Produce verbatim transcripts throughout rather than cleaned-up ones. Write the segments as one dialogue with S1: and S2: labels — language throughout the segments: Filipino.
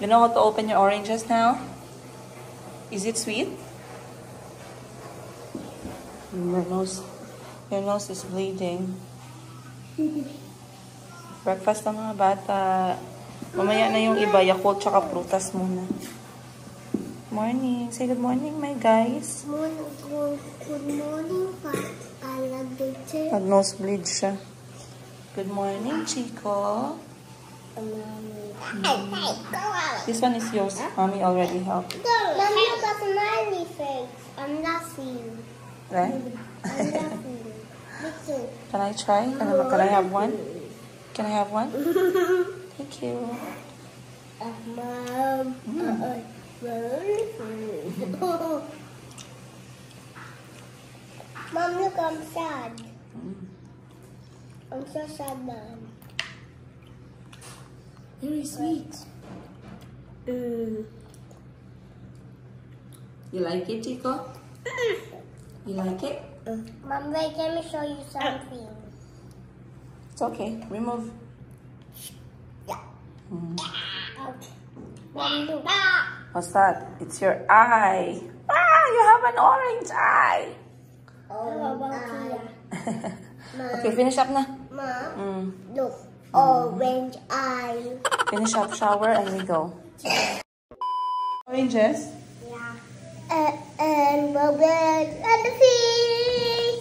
S1: You know how to open your oranges now? Is it sweet? Your nose, your nose is bleeding. Breakfast ng mga bata. Mamaya na yung iba, Yakult tsaka prutas muna. Morning. Say good morning, my guys.
S2: Morning, good, good morning, pa. I love the tea.
S1: Nag-nosebleed siya. Good morning, Chico.
S2: Mm.
S1: This one is yours. Mommy already helped.
S2: Mommy, look at smiley face. I'm laughing.
S1: Right?
S2: I'm laughing. Me too.
S1: Can I try? Can I, can I have one? Can I have one? Thank you.
S2: Uh, Mom.
S1: Mm.
S2: Uh, Mom, look, I'm sad.
S1: Mm.
S2: I'm so sad, Mom.
S1: Very sweet.
S2: Mm.
S1: You like it, Chico? You like it?
S2: Mm. Mom, wait, let me show you something.
S1: It's okay. Remove.
S2: Yeah.
S1: Mm.
S2: Okay. Mom, look.
S1: What's that? It's your eye. Ah, you have an orange eye.
S2: Oh,
S1: Okay, finish up na.
S2: Mom,
S1: Mm.
S2: look. Orange eye.
S1: Finish up, shower, and we go. Oranges?
S2: Yeah. Uh, and bubbles and the fish.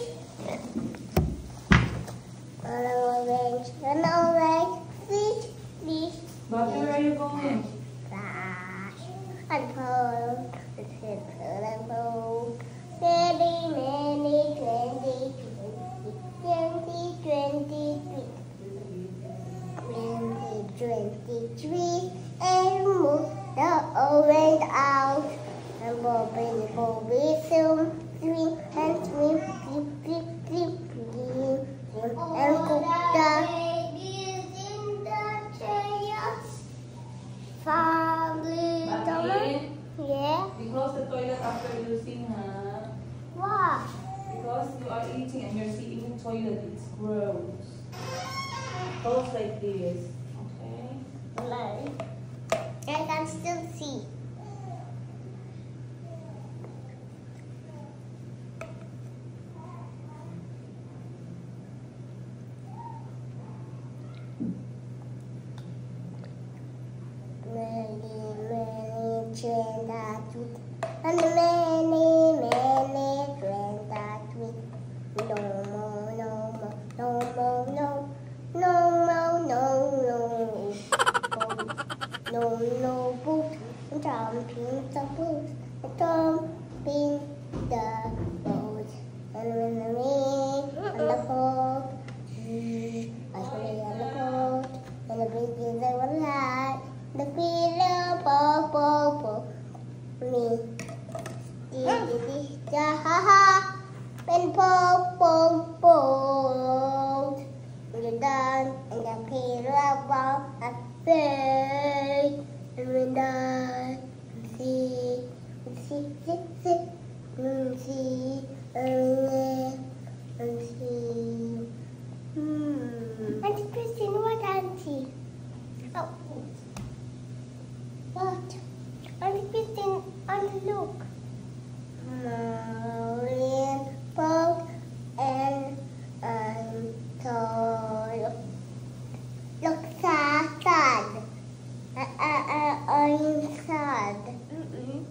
S2: An orange, an orange fish, fish.
S1: Bobby, where are you going?
S2: Flash and pole, and silver and gold. Many, many, twenty, twenty, twenty, twenty, twenty, twenty-three, and move the orange out. And Bobby, Bobby, swim, swim, and swim, swim, swim, swim, swim, swim, and cook the babies in the chaos. Family,
S1: Bobby,
S2: yeah.
S1: we close the toilet after using, huh?
S2: What?
S1: Because you are eating and you're sitting in the toilet. It's gross. Close like this. Okay?
S2: No. I can still see. Many, many train that sweet, and many, many train that sweet. No more, no more, no more, no, no more, no, no. No, no boot, jumping the boot, jumping the boat, and when the me on the boat, I play on the boat, and the big is the one light, the pillow, po, po, po, me, di, di, di, da, ha, ha, and po, po, po, when you're done, and the pillow, po, and say, and when I see, see, see, see, and see, and and see. Hmm. Auntie Christine, what, Auntie? Oh. What? Auntie Christine, Auntie, look. Marlin, boat, and I'm told. Look sad, sad. I, I, I, I'm sad. Mm-mm.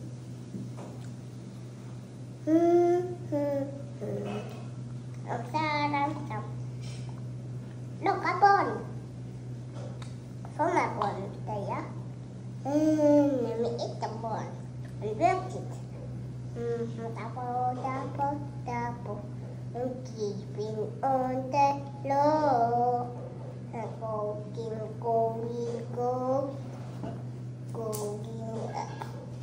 S2: Mm-hmm. I'm sad, I'm sad. Look, a bone. So my bone there. Mm, let me eat the bone. And break it. Mm-hmm. Double, double, double. I'm keeping on the low. And go, give, go, we go. Go, give, uh.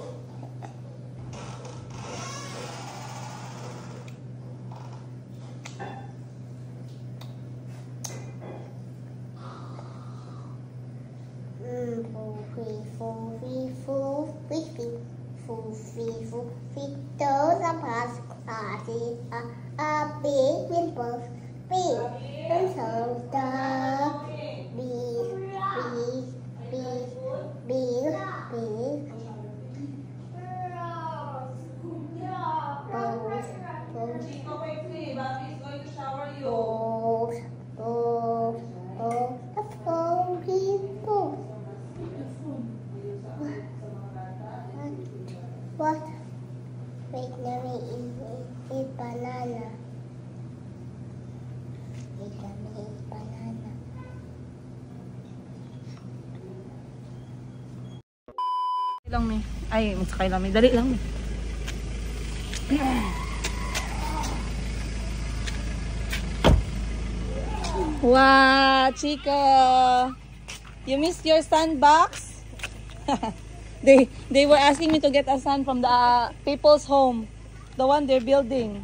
S2: Mm, foo, fee, foo, fee, foo, fee, fee, foo, fee, foo, fee. Those are past classes. A, a big wimples. Big. And so the big, big, big, big, big.
S1: lang mi. Ay, magsakay lang mi. Dali lang mi. Wow, Chico. You missed your sandbox? they they were asking me to get a sand from the uh, people's home. The one they're building.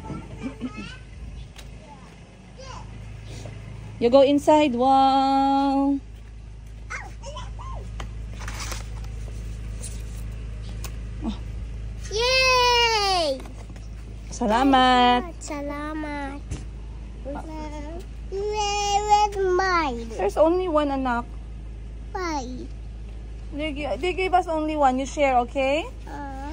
S1: You go inside. Wow.
S2: Yay!
S1: Salamat.
S2: Salamat. Where's mine?
S1: There's only one, anak.
S2: Why?
S1: They, gi- they gave us only one. You share, okay?
S2: Uh,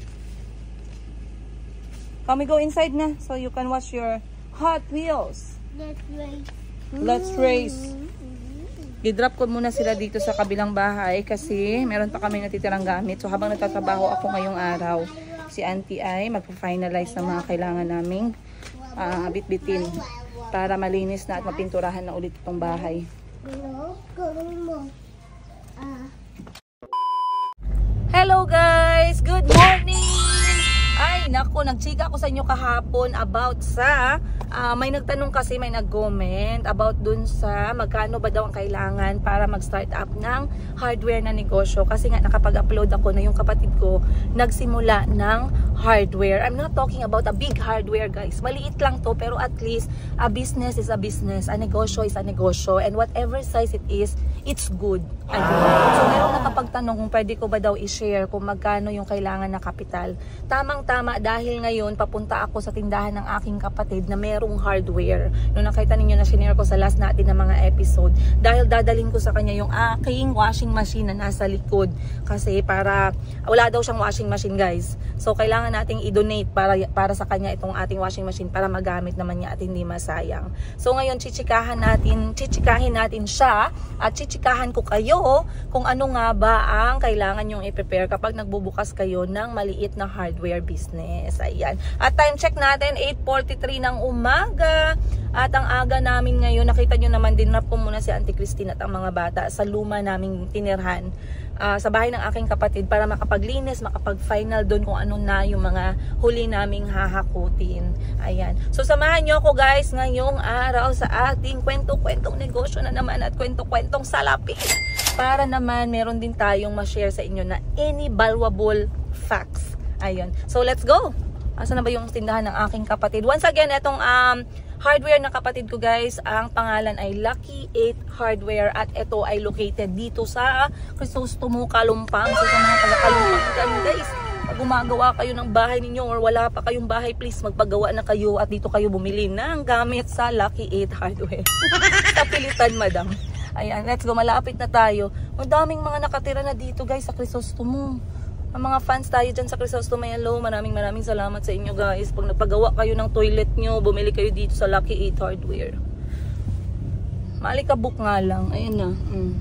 S1: Can we go inside na so you can watch your Hot Wheels?
S2: let's race.
S1: Let's race. I-drop ko muna sila dito sa kabilang bahay kasi meron pa kami natitirang gamit. So habang nagtatrabaho ako ngayong araw, si Auntie ay magpa-finalize ng mga kailangan naming uh, bit-bitin para malinis na at mapinturahan na ulit itong bahay. Hello guys! Good morning! Ay, naku, nagchika ako sa inyo kahapon about sa, uh, may nagtanong kasi, may nag-comment about dun sa magkano ba daw ang kailangan para mag-start up ng hardware na negosyo. Kasi nga nakapag-upload ako na yung kapatid ko nagsimula ng hardware. I'm not talking about a big hardware guys. Maliit lang to pero at least a business is a business. A negosyo is a negosyo. And whatever size it is, it's good. So meron nakapagtanong kung pwede ko ba daw i-share kung magkano yung kailangan na kapital. Tamang-tama dahil ngayon papunta ako sa tindahan ng aking kapatid na merong hardware. Noong nakita ninyo na sinare ko sa last natin ng mga episode. Dahil dadalhin ko sa kanya yung aking washing machine na nasa likod. Kasi para, wala daw siyang washing machine guys. So kailangan nating i-donate para, para sa kanya itong ating washing machine para magamit naman niya at hindi masayang. So ngayon chichikahan natin, chichikahin natin siya at chichikahan ko kayo kung ano nga ba ang kailangan yung i-prepare kapag nagbubukas kayo ng maliit na hardware business. Ayan. At time check natin, eight forty-three ng umaga. At ang aga namin ngayon, nakita nyo naman din, rap ko muna si Auntie Christine at ang mga bata sa luma naming tinirhan. Uh, sa bahay ng aking kapatid para makapaglinis, makapag-final doon kung ano na yung mga huli naming hahakutin. Ayan. So samahan nyo ako guys ngayong araw sa ating kwento-kwentong negosyo na naman at kwento-kwentong salapi. Para naman meron din tayong ma-share sa inyo na any valuable facts. Ayun. So let's go! Asa na ba yung tindahan ng aking kapatid? Once again, itong um, hardware ng kapatid ko guys, ang pangalan ay Lucky eight Hardware at ito ay located dito sa Crisostomo, Kalumpang. So sa mga taga-Kalumpang guys, pag gumagawa kayo ng bahay ninyo or wala pa kayong bahay, please magpagawa na kayo at dito kayo bumili ng gamit sa Lucky eight Hardware. Sa pilitan, madam. Ayan, let's go. Malapit na tayo. Madaming mga nakatira na dito guys sa Crisostomo. Ang mga fans tayo dyan sa Crisostomo, hello, maraming maraming salamat sa inyo guys. Pag nagpagawa kayo ng toilet nyo, bumili kayo dito sa Lucky eight Hardware. Maalikabok nga lang. Ayan na. Mm.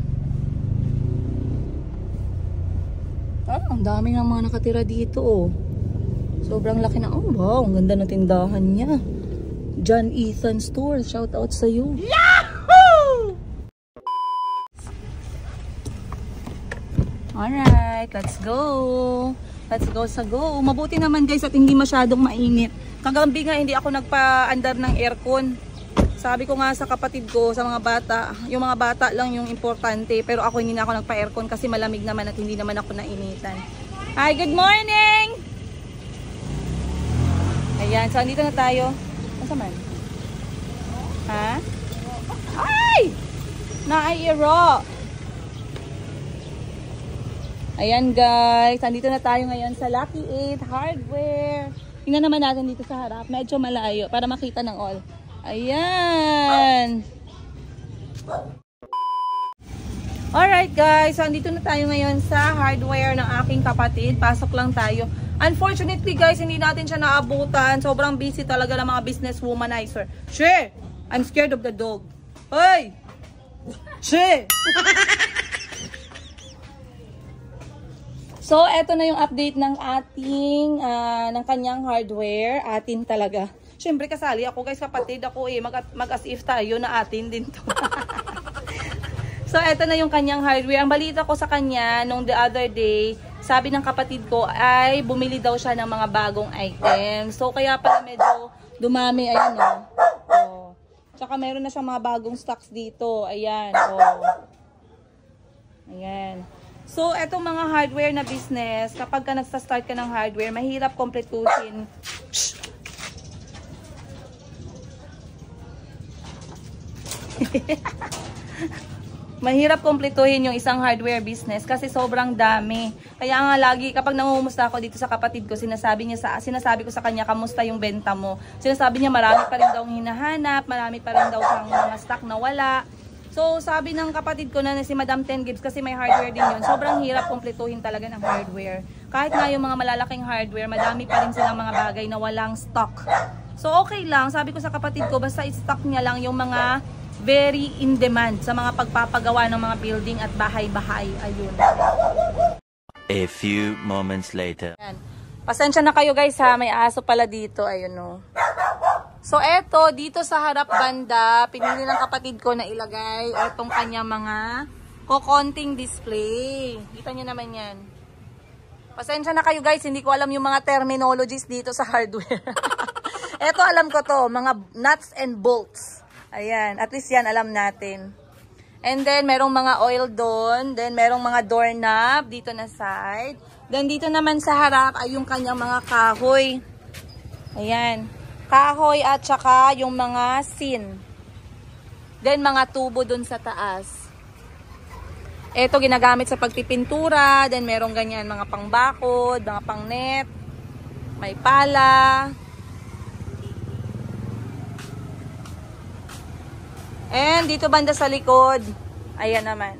S1: Ah, ang dami ng mga nakatira dito oh. Sobrang laki na. Oh wow, ang ganda ng tindahan niya. John Ethan Store, shout out sa iyo. Yahoo! Alright, let's go. Let's go sa go. Mabuti naman guys at hindi masyadong mainit. Kagabi nga hindi ako nagpa-andar ng aircon. Sabi ko nga sa kapatid ko, sa mga bata, yung mga bata lang yung importante. Pero ako hindi na ako nagpa-aircon kasi malamig naman at hindi naman ako nainitan. Hi, good morning! Ayan, so andito na tayo. Masa man? Ha? Ay! Nai-iro! Ayan guys, andito na tayo ngayon sa Lucky eight Hardware. Tingnan naman natin dito sa harap, medyo malayo para makita ng all. Ayan. Alright guys, so andito na tayo ngayon sa hardware ng aking kapatid. Pasok lang tayo. Unfortunately guys, hindi natin siya naabutan. Sobrang busy talaga ng mga business womanizer. She! I'm scared of the dog. Hoy! She! So, eto na yung update ng ating, uh, ng kanyang hardware. Atin talaga. Siyempre, kasali ako guys, kapatid ako eh. Mag, mag as if tayo na atin din to. So, eto na yung kanyang hardware. Ang balita ko sa kanya, nung the other day, sabi ng kapatid ko ay bumili daw siya ng mga bagong items. So kaya pala medyo dumami, ayan o. Oh. Tsaka meron na siyang mga bagong stocks dito. Ayan, oh. Ayan. So, etong mga hardware na business, kapag ka nagsa-start ka ng hardware, mahirap kompletuhin. Mahirap kompletuhin yung isang hardware business kasi sobrang dami. Kaya nga lagi kapag nangungumusta ako dito sa kapatid ko, sinasabi niya sa sinasabi ko sa kanya, kamusta yung benta mo? Sinasabi niya marami pa rin daw hinahanap, marami pa rin daw kang mga stock na wala. So sabi ng kapatid ko na si Madam Ten Gibbs, kasi may hardware din yun, sobrang hirap kompletuhin talaga ng hardware. Kahit nga yung mga malalaking hardware, madami pa rin silang mga bagay na walang stock. So okay lang, sabi ko sa kapatid ko, basta i-stock niya lang yung mga very in demand sa mga pagpapagawa ng mga building at bahay-bahay. Ayun.
S3: A few moments later.
S1: Ayan. Pasensya na kayo guys ha, may aso pala dito. Ayun o. So eto, dito sa harap banda, pinili ng kapatid ko na ilagay itong kanya mga kokonting display. Kita nyo naman yan. Pasensya na kayo guys, hindi ko alam yung mga terminologies dito sa hardware. Eto alam ko to, mga nuts and bolts. Ayan, at least yan alam natin. And then, merong mga oil doon. Then, merong mga doorknob dito na side. Then, dito naman sa harap ay yung kanyang mga kahoy. Ayan. Kahoy at saka yung mga sin. Then, mga tubo doon sa taas. Ito, ginagamit sa pagpipintura. Then, merong ganyan, mga pangbakod, mga pangnet. May pala. And dito banda sa likod, ayan naman.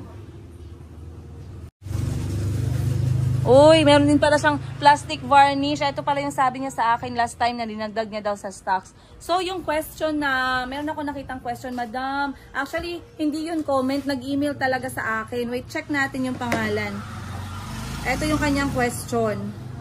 S1: Uy, meron din pala siyang plastic varnish. Ito pala yung sabi niya sa akin last time na dinagdag niya daw sa stocks. So, yung question na, meron ako nakitang question, Madam. Actually, hindi yun comment, nag-email talaga sa akin. Wait, check natin yung pangalan. Ito yung kanyang question.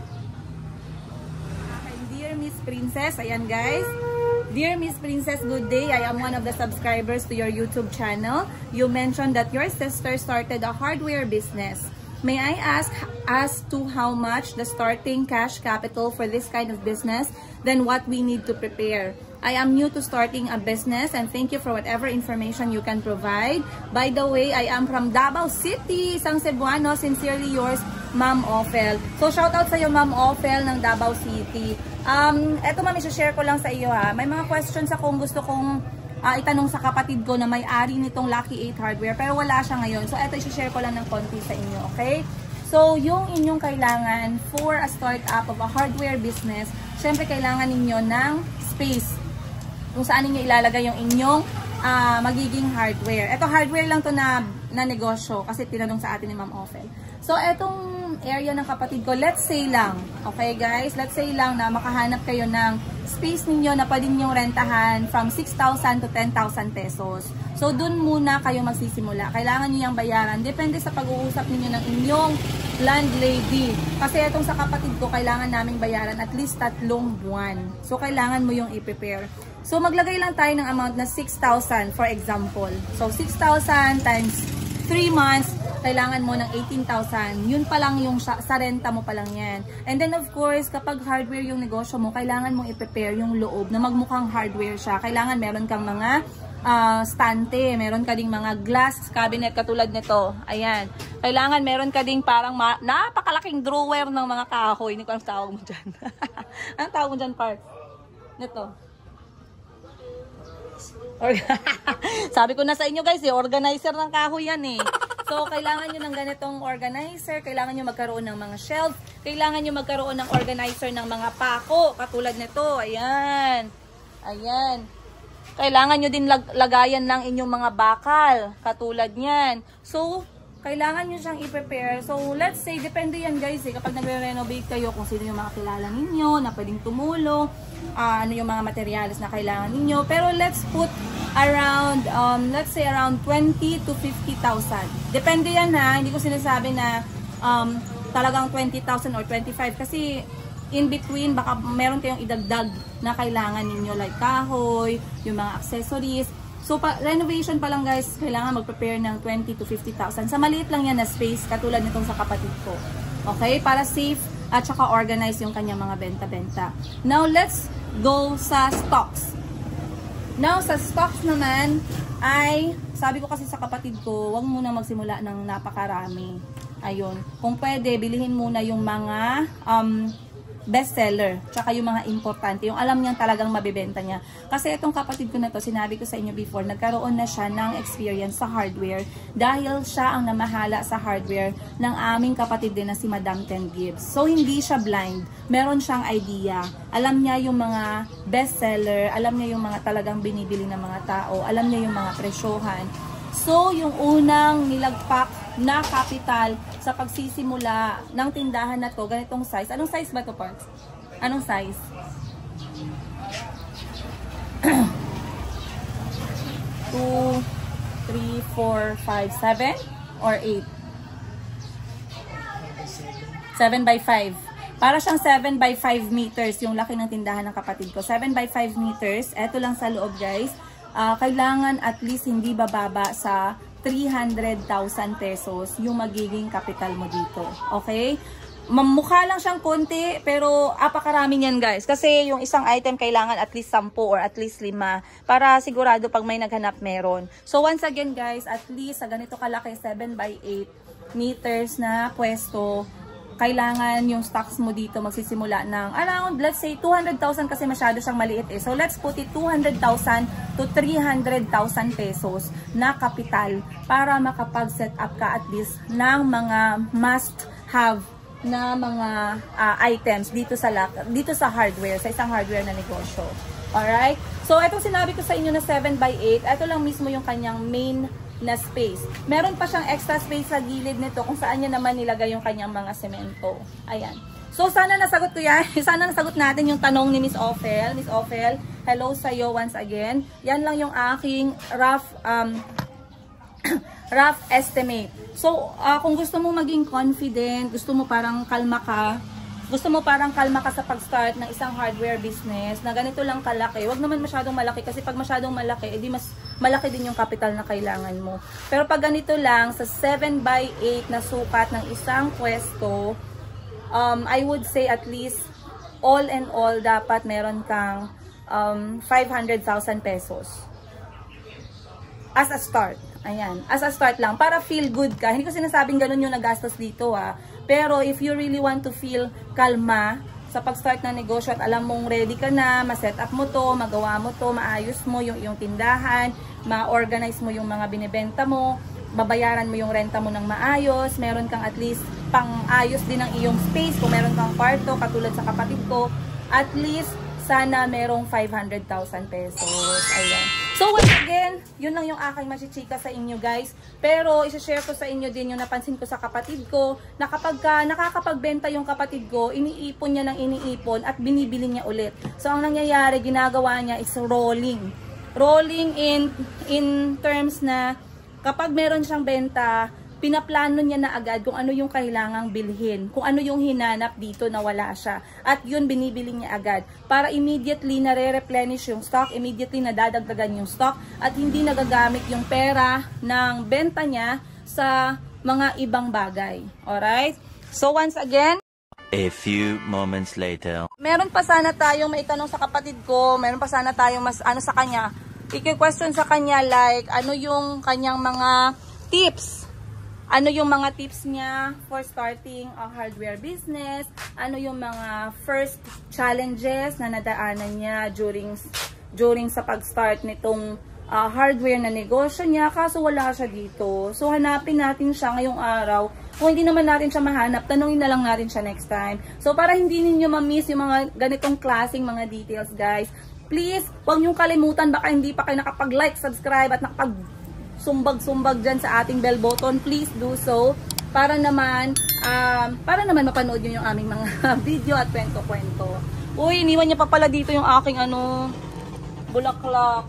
S1: Dear Miss Princess, ayan guys. Dear Miss Princess, good day. I am one of the subscribers to your YouTube channel. You mentioned that your sister started a hardware business. May I ask as to how much the starting cash capital for this kind of business, then what we need to prepare? I am new to starting a business and thank you for whatever information you can provide. By the way, I am from Davao City, isang Cebuano. Sincerely yours, Ma'am Ophel. So, shout out sa iyo, Ma'am Ophel ng Davao City. Um, eto ma'am, i-share ko lang sa iyo ha. May mga questions akong gusto kong uh, itanong sa kapatid ko na may-ari nitong Lucky eight Hardware, pero wala siya ngayon. So, eto i-share ko lang ng konti sa inyo, okay? So, yung inyong kailangan for a startup of a hardware business, syempre kailangan ninyo ng space kung saan ninyo ilalagay yung inyong uh, magiging hardware. Ito hardware lang to na, na negosyo kasi tinanong sa atin ni Ma'am Ophel. So, etong area ng kapatid ko, let's say lang, okay guys, let's say lang na makahanap kayo ng space ninyo na pwede ninyong rentahan from six thousand to ten thousand pesos. So, dun muna kayo magsisimula. Kailangan nyo yung bayaran. Depende sa pag-uusap ninyo ng inyong landlady. Kasi itong sa kapatid ko, kailangan naming bayaran at least tatlong buwan. So, kailangan mo yung i-prepare. So, maglagay lang tayo ng amount na six thousand for example. So, six thousand times three months, kailangan mo ng eighteen thousand. Yun pa lang yung sa, sa renta mo pa lang yan. And then of course, kapag hardware yung negosyo mo, kailangan mong i-prepare yung loob na magmukhang hardware siya. Kailangan meron kang mga uh, stante, meron ka ding mga glass cabinet katulad nito. Ayan. Kailangan meron ka ding parang napakalaking drawer ng mga kahoy. Hindi ko alam tawag mo dyan. Anong tawag mo dyan, Park? Nito. Sabi ko na sa inyo guys, eh, organizer ng kahoy yan eh. So, kailangan nyo ng ganitong organizer, kailangan nyo magkaroon ng mga shelf, kailangan nyo magkaroon ng organizer ng mga pako, katulad nito, ayan. Ayan. Kailangan nyo din lag lagayan ng inyong mga bakal, katulad nyan. So, kailangan nyo siyang i-prepare. So, let's say, depende yan guys eh, kapag nagre-renovate kayo, kung sino yung mga kilala ninyo, na pwedeng tumulong, uh, ano yung mga materials na kailangan ninyo. Pero let's put around, um, let's say around twenty to fifty thousand. Depende yan ha, hindi ko sinasabi na um, talagang twenty thousand or twenty-five kasi in between baka meron kayong idagdag na kailangan ninyo like kahoy, yung mga accessories. So, pa, renovation pa lang guys, kailangan mag-prepare ng twenty to fifty thousand. Sa maliit lang yan na space, katulad nitong sa kapatid ko. Okay? Para safe at saka organize yung kanyang mga benta-benta. Now, let's go sa stocks. Now, sa stocks naman, ay, sabi ko kasi sa kapatid ko, huwag muna magsimula ng napakarami. Ayun. Kung pwede, bilihin muna yung mga um, bestseller, tsaka yung mga importante, yung alam niyang talagang mabibenta niya. Kasi itong kapatid ko na to, sinabi ko sa inyo before, nagkaroon na siya ng experience sa hardware dahil siya ang namahala sa hardware ng aming kapatid din na si Madam Ten Gibbs. So, hindi siya blind. Meron siyang idea. Alam niya yung mga bestseller, alam niya yung mga talagang binibili ng mga tao, alam niya yung mga presyohan. So, yung unang nilagpak na capital sa pagsisimula ng tindahan na to, ganitong size. Anong size ba to, Parks? Anong size? two, three, four, five, seven? Or eight? seven by five. Para siyang seven by five meters yung laki ng tindahan ng kapatid ko. seven by five meters. Eto lang sa loob, guys. Uh, kailangan at least hindi bababa sa three hundred thousand pesos yung magiging capital mo dito. Okay? Mamukha lang siyang konti, pero apakarami niyan, guys. Kasi yung isang item kailangan at least sampu or at least lima para sigurado pag may naghanap meron. So once again, guys, at least sa ganito kalaki seven by eight meters na pwesto, kailangan yung stocks mo dito magsisimula ng around, let's say, two hundred thousand kasi masyado siyang maliit eh. So, let's put it two hundred thousand to three hundred thousand pesos na kapital para makapag-set up ka at least ng mga must-have na mga uh, items dito sa, dito sa hardware, sa isang hardware na negosyo. Alright? So, itong sinabi ko sa inyo na seven by eight, ito lang mismo yung kanyang main na space. Meron pa siyang extra space sa gilid nito kung saan niya naman nilagay yung kanyang mga semento. Ayan. So, sana nasagot ko yan. Sana nasagot natin yung tanong ni Miss Ophel. Miss Ophel, hello sa'yo once again. Yan lang yung aking rough, um, rough estimate. So, uh, kung gusto mo maging confident, gusto mo parang kalma ka, gusto mo parang kalma ka sa pag-start ng isang hardware business na ganito lang kalaki, wag naman masyadong malaki kasi pag masyadong malaki, edi mas malaki din yung capital na kailangan mo. Pero pag ganito lang, sa seven by eight na sukat ng isang pwesto, um, I would say at least all and all, dapat meron kang um, five hundred thousand pesos. As a start. Ayan. As a start lang. Para feel good ka. Hindi ko sinasabing ganun yung nagastos dito ah. Pero if you really want to feel kalma sa pag-start ng negosyo at alam mong ready ka na, ma-set up mo to, magawa mo to, maayos mo yung iyong tindahan, ma-organize mo yung mga binibenta mo, babayaran mo yung renta mo ng maayos, meron kang at least pang-ayos din ng iyong space, kung meron kang kwarto, katulad sa kapatid ko, at least sana merong five hundred thousand pesos. Ayan. So once again, yun lang yung aking masichika sa inyo, guys. Pero isa-share ko sa inyo din yung napansin ko sa kapatid ko na kapag ka nakakapagbenta yung kapatid ko, iniipon niya ng iniipon at binibili niya ulit. So ang nangyayari, ginagawa niya is rolling. Rolling in in terms na kapag meron siyang benta, pinaplano niya na agad kung ano yung kailangang bilhin, kung ano yung hinanap dito na wala siya. At yun binibili niya agad para immediately na re-replenish yung stock, immediately na dadagdagan yung stock at hindi nagagamit yung pera ng benta niya sa mga ibang bagay. Alright? So once again,
S3: a few moments later.
S1: Meron pa sana tayong maitanong sa kapatid ko, meron pa sana tayong mas ano sa kanya, i-question sa kanya like ano yung kanyang mga tips. Ano yung mga tips niya for starting a hardware business? Ano yung mga first challenges na nadaanan niya during during sa pag-start nitong uh, hardware na negosyo niya? Kaso wala siya dito. So hanapin natin siya ngayong araw. Kung hindi naman natin siya mahanap, tanungin na lang natin siya next time. So para hindi ninyo ma-miss yung mga ganitong klaseng mga details, guys, please, huwag niyong kalimutan, baka hindi pa kayo nakapag-like, subscribe at nakapag sumbag-sumbag dyan sa ating bell button, please do so para naman um, para naman mapanood nyo yung aming mga video at kwento-kwento. Uy, iniwan niya pa pala dito yung aking ano bulaklak.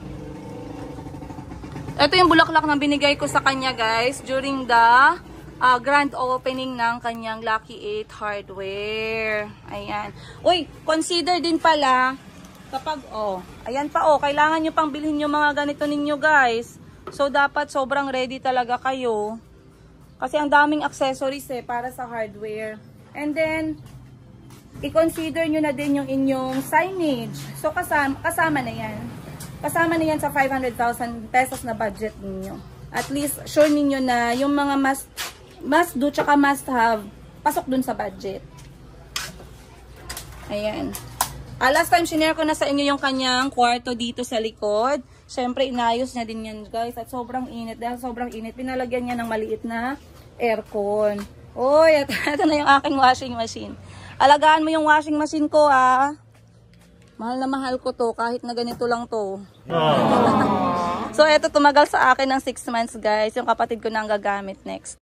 S1: Ito yung bulaklak na binigay ko sa kanya, guys, during the uh, grand opening ng kanyang Lucky eight hardware. Ayan. Uy, consider din pala kapag, oh, ayan pa, oh, kailangan nyo pang bilhin yung mga ganito ninyo, guys. So, dapat sobrang ready talaga kayo. Kasi ang daming accessories eh, para sa hardware. And then, i-consider nyo na din yung inyong signage. So, kasama, kasama na yan. Kasama na yan sa five hundred thousand pesos na budget ninyo. At least, sure ninyo na yung mga must, must do tsaka must have, pasok dun sa budget. Ayan. Uh, last time, shinare ko na sa inyo yung kanyang kwarto dito sa likod. Siyempre, inayos niya din yan, guys. At sobrang init. Dahil sobrang init, pinalagyan niya ng maliit na aircon. Uy, ito na yung aking washing machine. Alagaan mo yung washing machine ko, ah. Mahal na mahal ko to, kahit na ganito lang to. So, ito tumagal sa akin ng six months, guys. Yung kapatid ko na ang gagamit next.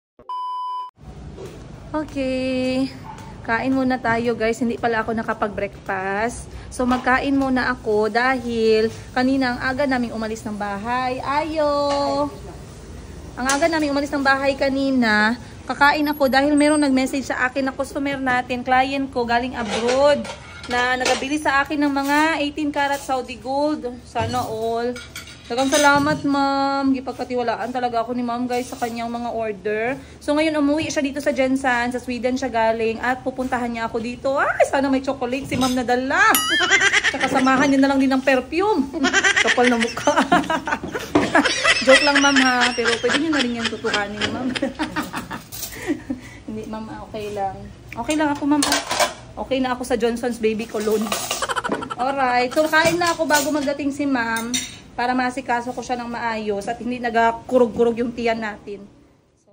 S1: Okay. Kain muna tayo, guys. Hindi pala ako nakapag-breakfast. So, magkain muna ako dahil kanina ang aga naming umalis ng bahay. Ayo! Ang aga naming umalis ng bahay kanina. Kakain ako dahil merong nag-message sa akin na customer natin, client ko galing abroad, na nagabili sa akin ng mga eighteen karat Saudi gold. Sana all. Dagang salamat, ma'am. Gipagkatiwalaan talaga ako ni ma'am, guys, sa kanyang mga order. So, ngayon umuwi siya dito sa Jensan. Sa Sweden siya galing. At pupuntahan niya ako dito. Ay, sana may chocolate si ma'am na dala. Saka samahan niya na lang din ng perfume. Kapal na mukha. Joke lang, ma'am, ha. Pero pwede niyo na rin yung tutukanin, ma'am. Hindi, ma'am. Okay lang. Okay lang ako, ma'am. Okay na ako sa Johnson's Baby Cologne. Alright. So, kain na ako bago magdating si ma'am. Para masikaso ko siya ng maayos at hindi nagakurog-kurog yung tiyan natin. So,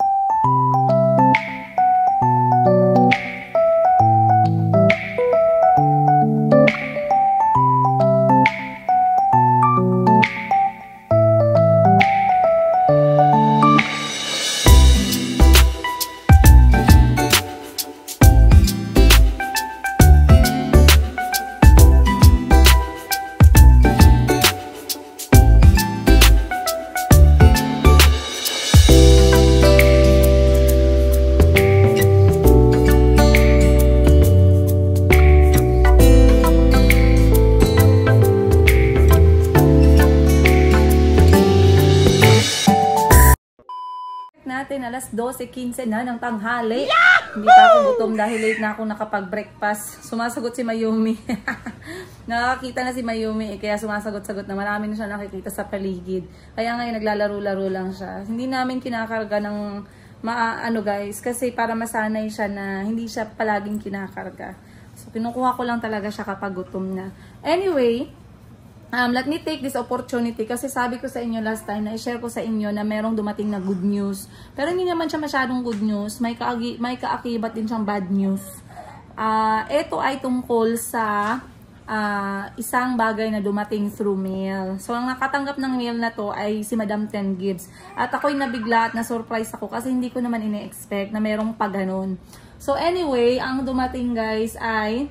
S1: natin alas dose quince na ng tanghali. Yeah! Hindi pa ako gutom dahil late na ako nakapag-breakfast. Sumasagot si Mayumi. Nakakita na si Mayumi eh, kaya sumasagot-sagot na. Marami na siya nakikita sa paligid. Kaya ngayon naglalaro-laro lang siya. Hindi namin kinakarga ng ma ano guys, kasi para masanay siya na hindi siya palaging kinakarga. So kinukuha ko lang talaga siya kapag gutom na. Anyway, Um, let me take this opportunity kasi sabi ko sa inyo last time na i-share ko sa inyo na merong dumating na good news. Pero hindi naman siya masyadong good news. May, kaagi, may kaakibat din siyang bad news. Uh, ito ay tungkol sa uh, isang bagay na dumating through mail. So, ang nakatanggap ng mail na to ay si Madam Ten Gibbs. At ako'y nabigla at na-surprise ako kasi hindi ko naman ine-expect na merong paganon. So, anyway, ang dumating guys ay...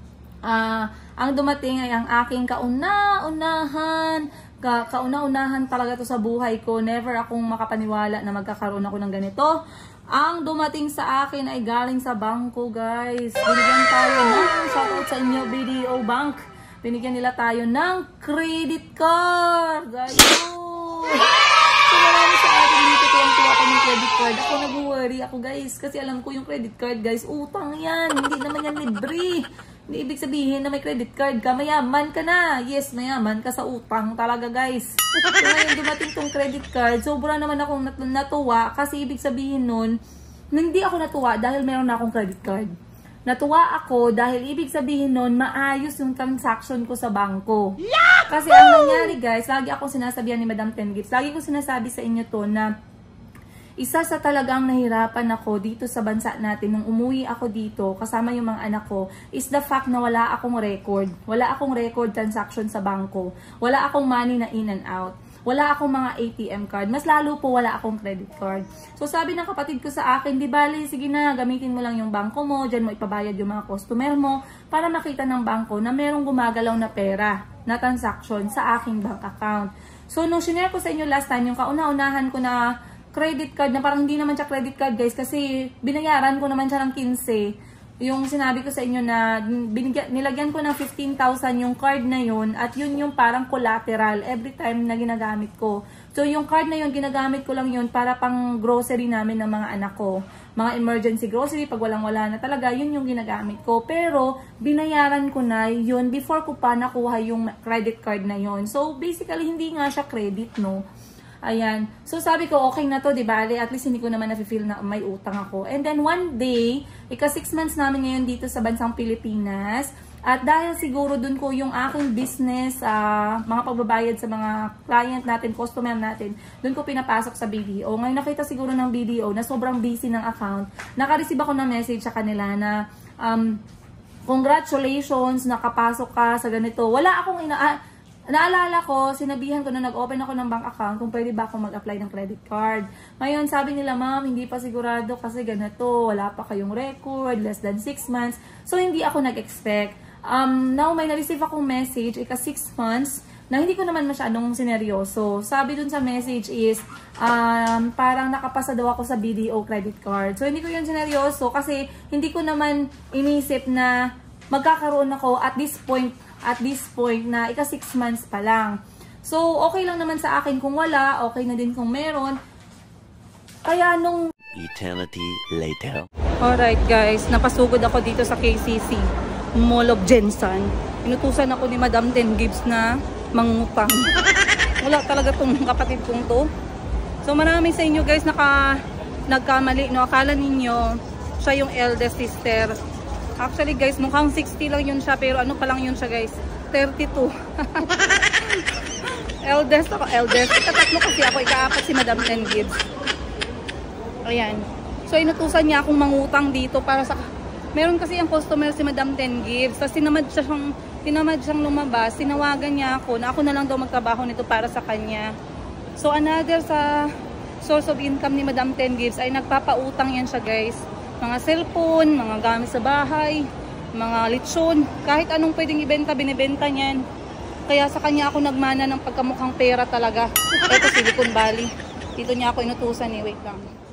S1: Uh, ang dumating ay ang aking kauna-unahan, ka kauna-unahan talaga to sa buhay ko. Never akong makapaniwala na magkakaroon ako ng ganito. Ang dumating sa akin ay galing sa bangko, guys. Binigyan tayo ng, shoutout sa inyo, B D O Bank. Binigyan nila tayo ng credit card. Guys, oh! So, marami sa atin dito kung tuwa ko ng credit card. Ako nag-worry ako, guys. Kasi alam ko yung credit card, guys, utang yan. Hindi naman yan libre. Hindi ibig sabihin na may credit card ka, mayaman ka na. Yes, mayaman ka sa utang talaga, guys. So, ngayon dumating tong credit card, sobra naman akong nat natuwa kasi ibig sabihin nun, hindi ako natuwa dahil meron na akong credit card. Natuwa ako dahil ibig sabihin nun, maayos yung transaction ko sa bangko. Yahoo! Kasi ang nangyari, guys, lagi akong sinasabihan ni Madam Ten Gibbs, lagi ko sinasabi sa inyo to na isa sa talagang nahirapan ako dito sa bansa natin nung umuwi ako dito kasama yung mga anak ko is the fact na wala akong record. Wala akong record transaction sa bangko. Wala akong money na in and out. Wala akong mga A T M card. Mas lalo po wala akong credit card. So sabi ng kapatid ko sa akin, di bali, sige na, gamitin mo lang yung bangko mo, dyan mo ipabayad yung mga customer mo para makita ng bangko na merong gumagalaw na pera na transaction sa aking bank account. So nung sinare ko sa inyo last time, yung kauna-unahan ko na credit card na parang hindi naman siya credit card guys kasi binayaran ko naman siya ng quince. yung sinabi ko sa inyo na binigyan, nilagyan ko ng fifteen thousand yung card na yun at yun yung parang collateral every time na ginagamit ko. So yung card na yun, ginagamit ko lang yun para pang grocery namin ng mga anak ko. Mga emergency grocery, pag walang-wala na talaga, yun yung ginagamit ko. Pero binayaran ko na yun before ko pa nakuha yung credit card na yun. So basically, hindi nga siya credit, no? Ayan. So, sabi ko, okay na to, diba? At least hindi ko naman na-feel na may utang ako. And then, one day, ika six months namin ngayon dito sa bansang Pilipinas. At dahil siguro dun ko yung aking business, uh, mga pagbabayad sa mga client natin, customer natin, dun ko pinapasok sa B D O. Ngayon, nakita siguro ng B D O na sobrang busy ng account. Naka-receive ako ng message sa kanila na, um, congratulations, nakapasok ka sa ganito. Wala akong ina... Ah, naalala ko, sinabihan ko na nag-open ako ng bank account kung pwede ba akong mag-apply ng credit card. Ngayon, sabi nila, ma'am, hindi pa sigurado kasi ganito, wala pa kayong record, less than six months. So, hindi ako nag-expect. Um, now, may na-receive akong message, ika six months, na hindi ko naman masyadong sineryoso. Sabi dun sa message is, um, parang nakapasa daw ako sa B D O credit card. So, hindi ko yun sineryoso kasi hindi ko naman inisip na magkakaroon ako at this point at this point na ika six months pa lang. So, okay lang naman sa akin kung wala, okay na din kung meron. Kaya nung...
S3: Eternity later.
S1: Alright guys, napasugod ako dito sa K C C, Mall of Jensen. Inutusan ako ni Madam Ten Gibbs na mangutang. Wala talaga tong kapatid kong to. So, marami sa inyo guys naka, nagkamali, no? Akala ninyo siya yung eldest sister. Actually guys, mukhang sixty lang yun siya, pero ano pa lang yun siya guys, thirty-two. Eldest ako, eldest. Ikatatlo kasi ako, ikaapat si Madam Ten Gibbs. Ayan. So inutusan niya akong mangutang dito para sa... Meron kasi ang customer si Madam Ten Gibbs. Tapos tinamad siya siyang, tinamad siyang lumabas. Tinawagan niya ako na ako na lang daw magtrabaho nito para sa kanya. So another sa source of income ni Madam Ten Gibbs ay nagpapautang yan siya guys. Mga cellphone, mga gamit sa bahay, mga lechon, kahit anong pwedeng ibenta, binibenta niyan. Kaya sa kanya ako nagmana ng pagkamukhang pera talaga. Ito, Silicon Valley. Dito niya ako inutusan eh, wait lang.